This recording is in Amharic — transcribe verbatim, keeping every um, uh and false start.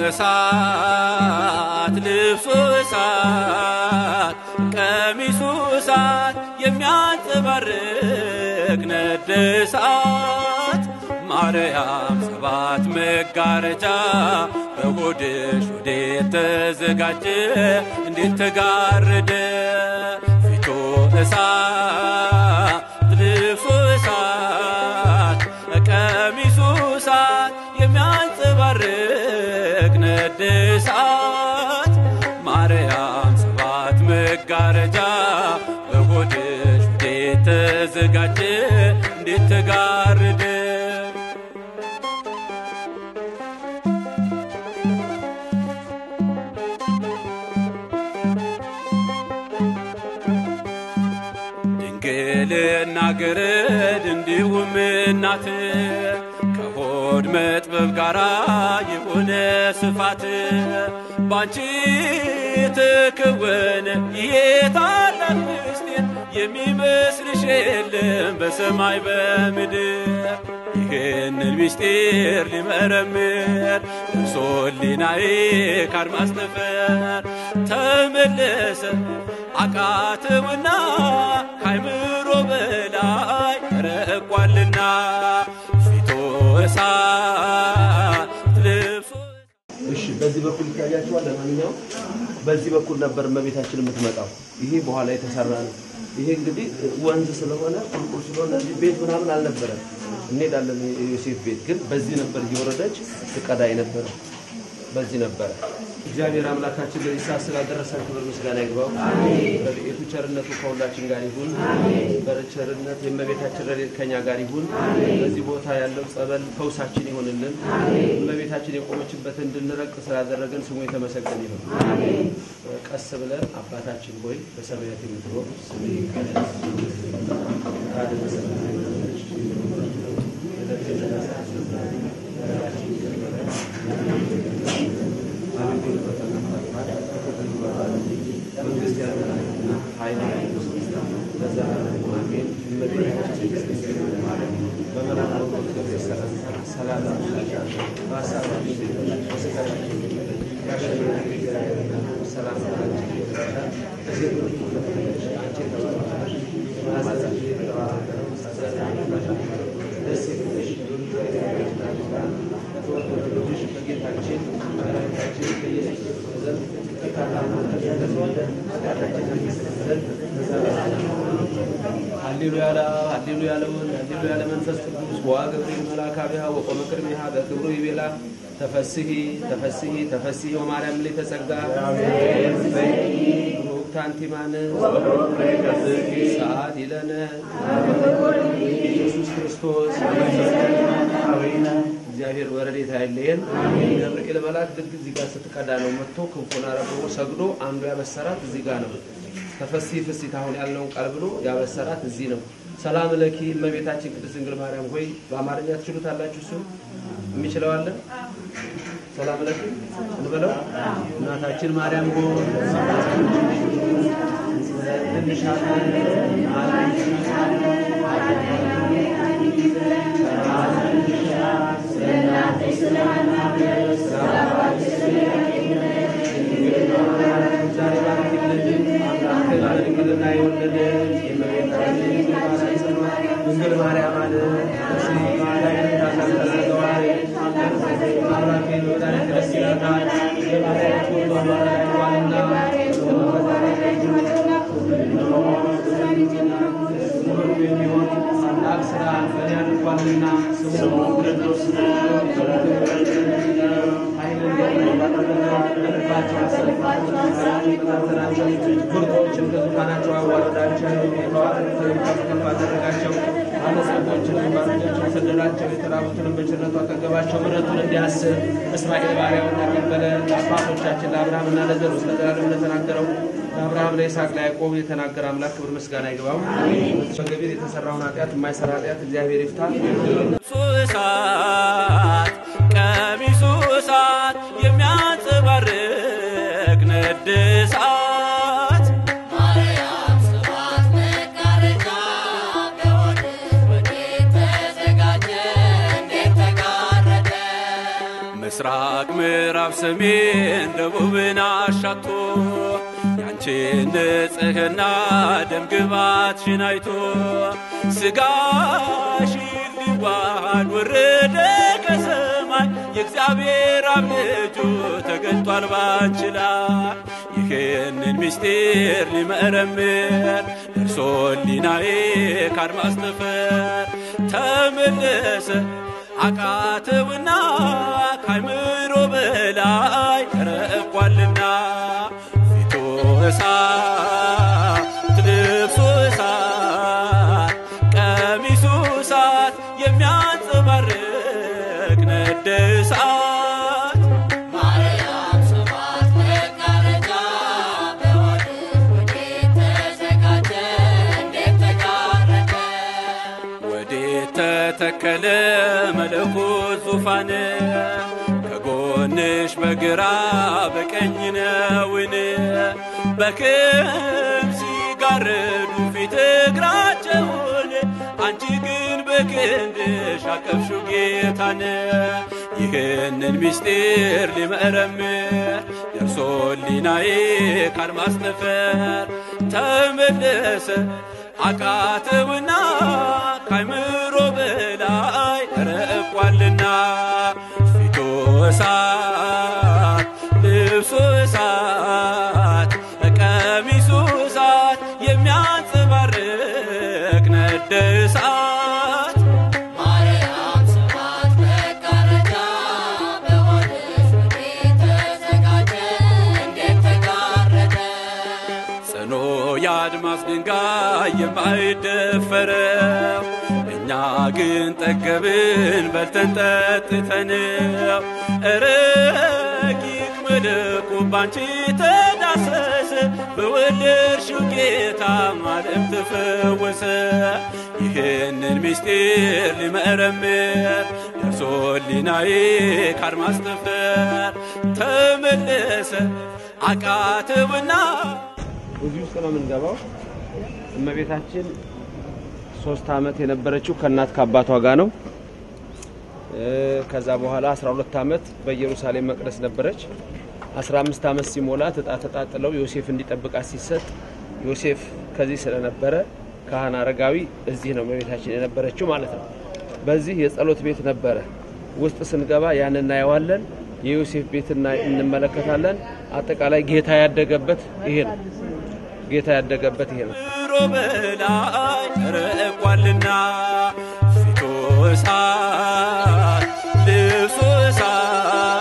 እሳት ልብሱ እሳት ቀሚሱ እሳት የሚያንጸባርቅ ነደ እሳት ማርያም ሰባት መጋረጃ በሆድሽ ወዴት ተዘጋጀ እንዴት ተጋረደ ፊቱ እሳት ልብሱ እሳት ቀሚሱ እሳት የሚያንጸባርቅ ነደ እሳት ማርያም ሰባት መጋረጃ በሆድሽ ወዴት ተዘጋጀ እንዴት ተጋረደ ድንግልና ገረድ እንዲሁም እናት ከሆድ መጥበብ ጋራ የሆነ ስፋት ባንቺ ተከወነ የታላቅ ምስጢር የሚመስልሽ የለም በሰማይ በምድር ይህንን ምስጢር ሊመረምር ደርሶልናዬ ከአድማስ ጠፈር ተመለሰ አቃተውና ካይምሮ በላይ ረቋልና ፊቱ እሳት ልብሱ እሺ በዚህ በኩል ታያችኋል ለማንኛውም በዚህ በኩል ነበር እመቤታችን የምትመጣው ይሄ በኋላ የተሰራ ነው ይሄ እንግዲህ ወንዝ ስለሆነ ቁልቁል ስለሆነ ቤት ምናምን አልነበረም እንሄዳለን ዮሴፍ ቤት ግን በዚህ ነበር እየወረደች ትቀዳይ ነበር በዚህ ነበር እግዚአብሔር አምላካችን ለዚህ ሰዓት ስላደረሰን ክብር ምስጋና ይግባው አሜን በእቱ ቸርነቱ ከሁላችን ጋር ይሁን አሜን በቸርነት የእመቤታችን ረድኤት ከኛ ጋር ይሁን አሜን በዚህ ቦታ ያለው ጸበል ፈውሳችን ይሁንልን አሜን እመቤታችን የቆመችበት እንድንረቅ ስላደረገን ስሙ የተመሰገነ ይሁን አሜን ቀስ ብለን አባታችን ሆይ በሰማያት የምትኖር ስምህ ይቀደስ ሃሌሉያ ሃሌሉያ ሃሌሉያ ለመንፈስ ቅዱስ ወአገብሪል መላካቢያ ወቆመክርሚሃ በክብሩ ይቤላ ተፈስሂ ተፈስሂ ተፈስሂ ወማርያም ላይ ተጸጋ አሜን ታንቲማን ሰዓት ይለነ ኢየሱስ ክርስቶስ አሜን እግዚአብሔር ወረዴታ አይለየን አሜን ገብርኤል መልአክ ድግ እዚህ ጋር ስትቀዳ ነው መጥቶ ክንፉን አረቦ ሰግዶ አንዱ ያበሰራት እዚህ ጋር ነው ተፈስሂ ፍስሂ ታሁን ያለው ቃል ብሎ ያበሰራት እዚህ ነው ሰላም ለኪ እመቤታችን ቅድስት ድንግል ማርያም ሆይ በአማርኛ ትችሉታላችሁ እሱ የሚችለው አለ ሰላም ለኪ እንበለው እናታችን ማርያም ሆይ እንድንሻት ድንግል ማርያም አለ ጉርቶችን ከዙፋናቸው አዋረዳቸው የተዋረዱትን አለሰቦችን ባሮቻቸው ሰደዳቸው የተራቡትን በቸርነቱ አጠገባቸው ምሕረቱን እንዲያስብ እስራኤል ባሪያውን ተቀበለ አባቶቻችን ለአብርሃምና ለዘሩ ስለዘላለም እንደተናገረው ለአብርሃም ለይስሐቅ ለያዕቆብ የተናገረ አምላክ ክብር ምስጋና ይግባው አሜን በገቢር የተሰራውን ኃጢአት የማይሰራ ኃጢአት እግዚአብሔር ይፍታ እሳት ቀሚሱ እሳት የሚያንጸባርቅ ነደ እሳት ማርያም ሰባት መጋረጃ በሆድሽ ወዴት ተዘጋጀ እንዴት ተጋረደ ምስራቅ ምዕራብ ሰሜን ደቡብን አሻቶ ያንቺን ንጽሕና ደም ግባትሽን አይቶ ሥጋሽ ሊዋሃድ ወረደ ከሰማይ የእግዚአብሔር አብ ልጁ ተገልጧል ባንቺ ላይ ይህንን ምስጢር ሊመረምር ደርሶ ሕሊናዬ ከአድማስ ጠፈር ተመለሰ አቃተውና ከአእምሮ በላይ ረቋልና ፊቱ እሳት ልብሱ እሳት ቀሚሱ እሳት የሚያንጸባርቅ ነደ እሳት ማርያም ሰባት መጋረጃ በሆድሽ ወዴት ተዘጋጀ እንዴት ተጋረደ ወዴት ተተከለ መለኮት ዙፋን ከጎንሽ በግራ በቀኝ ነውን በክንፍ ሲጋረዱ ፊት እግራቸውን አንቺ ግን በክንድሽ አቀፍሽው ጌታን ይህንን ምስጢር ሊመረምር ደርሶ ሕሊናዬ ከአድማስ ጠፈር ተመለሰ አቃተውና ከአእምሮ በላይ ረቋልና ፊቱ እሳት ልብሱ እሳት ቀሚሱ እሳት የሚያንጸባርቅ ነደ እሳት ማርያም ሰባት መጋረጃ በሆድሽ ወዴት ተዘጋጀ እንዴት ተጋረደ ጽኖ የአድማስ ድንጋይ የማይደፈረው እኛ ግን ጠገብን በልተን ጠጥተነው ረቂቅ መልኩ ባንቺ ተዳሰሰ በወለድሽው ጌታ ዓለም ተፈወሰ ይህንን ምስጢር ሊመረምር ደርሶ ሕሊናዬ ከአድማስ ጠፈር ተመለሰ አቃተውና እዚህ ውስጥ ነው የምንገባው እመቤታችን ሶስት አመት የነበረችው ከናት ከአባቷ ጋር ነው ከዛ በኋላ አስራ ሁለት አመት በኢየሩሳሌም መቅደስ ነበረች አስራ አምስት አመት ሲሞላት እጣ ተጣጥለው ዮሴፍ እንዲጠብቃት ሲሰጥ ዮሴፍ ከዚህ ስለነበረ ካህን አረጋዊ እዚህ ነው እመቤታችን የነበረችው ማለት ነው በዚህ የጸሎት ቤት ነበረ ውስጥ ስንገባ ያንን እናየዋለን የዮሴፍ ቤትና እንመለከታለን አጠቃላይ ጌታ ያደገበት ይሄ ነው ጌታ ያደገበት ይሄ ነው በላይ ረቋልና ፊቱ እሳት ልብሱ እሳት